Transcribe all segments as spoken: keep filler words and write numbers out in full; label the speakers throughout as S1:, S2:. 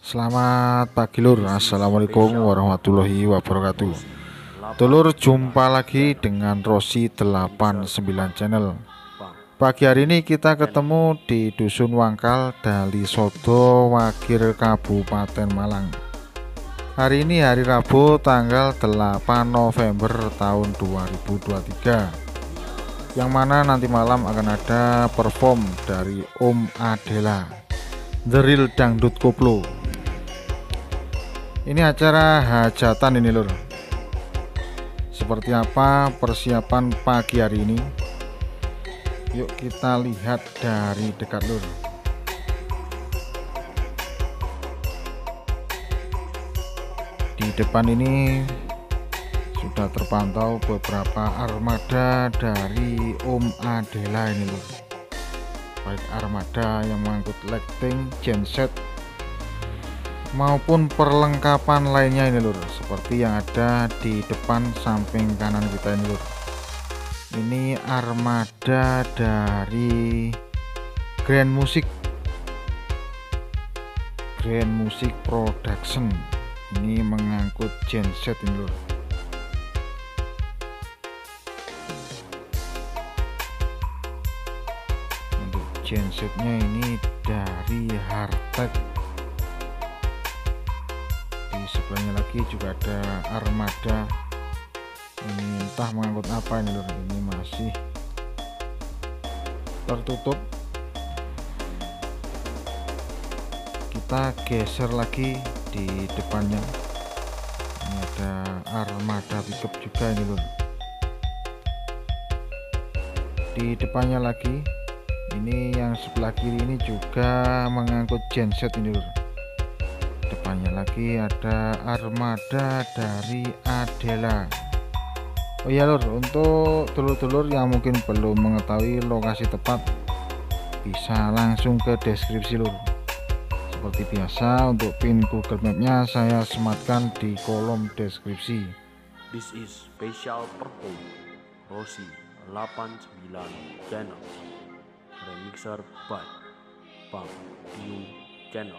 S1: Selamat pagi lur, assalamualaikum warahmatullahi wabarakatuh. Dulur, jumpa lagi dengan Rossi delapan puluh sembilan channel. Pagi hari ini kita ketemu di Dusun Wangkal, Dalisodo, Wagir, Kabupaten Malang. Hari ini hari Rabu tanggal delapan November tahun dua ribu dua puluh tiga, yang mana nanti malam akan ada perform dari Om Adela, The Real Dangdut Koplo. Ini acara hajatan ini lur. Seperti apa persiapan pagi hari ini? Yuk kita lihat dari dekat lur. Di depan ini sudah terpantau beberapa armada dari Om Adela ini lur. Baik armada yang mengangkut lighting, genset maupun perlengkapan lainnya ini lur, seperti yang ada di depan samping kanan kita ini lur. Ini armada dari Grand Music Grand Music Production. Ini mengangkut genset ini lur. Untuk gensetnya ini dari Hardtech. Sebelahnya lagi juga ada armada, ini entah mengangkut apa ini lur, ini masih tertutup. Kita geser lagi di depannya, ini ada armada pickup juga ini lur. Di depannya lagi, ini yang sebelah kiri ini juga mengangkut genset ini lur. Depannya lagi ada armada dari Adela. Oh ya lur, untuk dulur-dulur yang mungkin belum mengetahui lokasi tepat, bisa langsung ke deskripsi lur. Seperti biasa, untuk pin Google Map-nya saya sematkan di kolom deskripsi.
S2: This is special perform Rossi delapan puluh sembilan channel, remixer by Bang Tiu channel.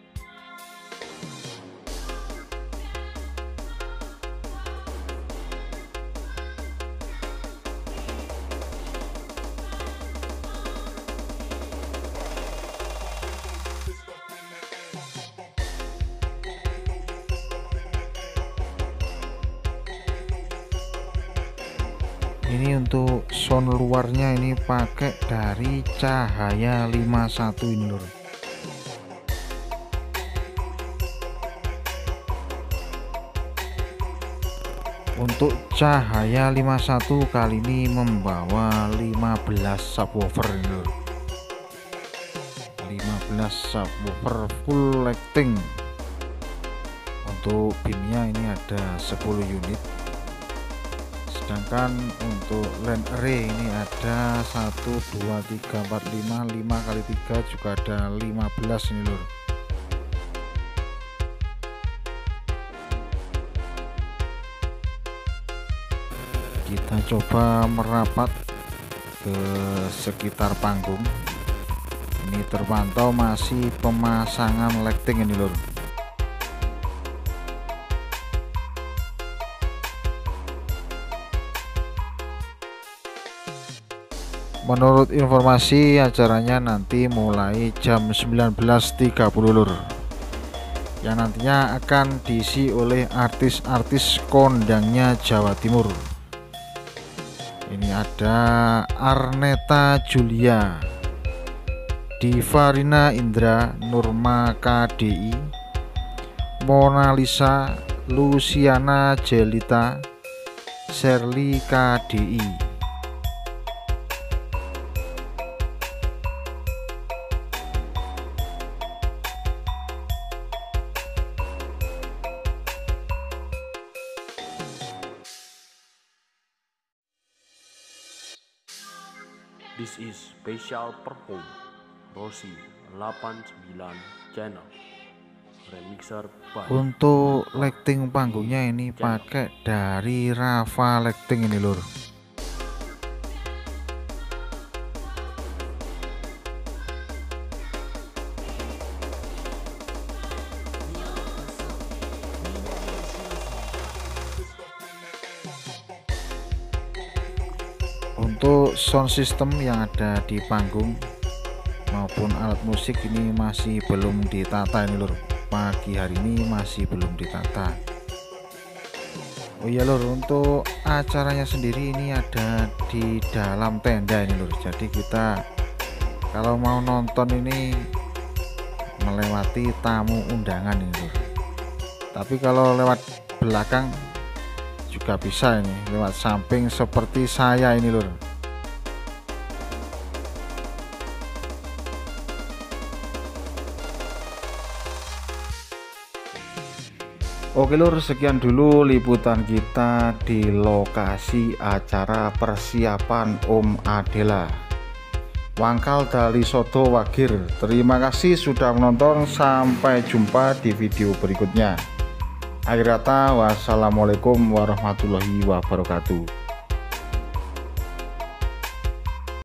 S1: Ini untuk sound luarnya ini pakai dari Cahaya lima puluh satu ini lur. Untuk Cahaya lima puluh satu kali ini membawa lima belas subwoofer ini lur. lima belas subwoofer full lighting. Untuk binnya ini ada sepuluh unit. Sedangkan untuk line array ini ada satu dua tiga empat lima, lima kali tiga juga ada lima belas ini lur. Kita coba merapat ke sekitar panggung. Ini terpantau masih pemasangan lighting ini lur. Menurut informasi acaranya nanti mulai jam sembilan belas tiga puluh lur, yang nantinya akan diisi oleh artis-artis kondangnya Jawa Timur. Ini ada Arneta Julia, Divarina Indra, Nurma K D I, Mona Lisa, Luciana Jelita, Sherly K D I.
S2: This is special perform Rossi delapan puluh sembilan channel, remixer by.
S1: Untuk lighting panggungnya ini pakai dari Rafa Lighting ini lur. Untuk sound system yang ada di panggung maupun alat musik ini masih belum ditata ini lur. Pagi hari ini masih belum ditata. Oh iya lur, untuk acaranya sendiri ini ada di dalam tenda ini lur. Jadi kita kalau mau nonton ini melewati tamu undangan ini lur. Tapi kalau lewat belakang juga bisa ini, lewat samping seperti saya ini lur. Oke lur, sekian dulu liputan kita di lokasi acara persiapan Om Adela Wangkal Dali Sodo Wagir. Terima kasih sudah menonton, sampai jumpa di video berikutnya. Akhir kata, wassalamualaikum warahmatullahi wabarakatuh.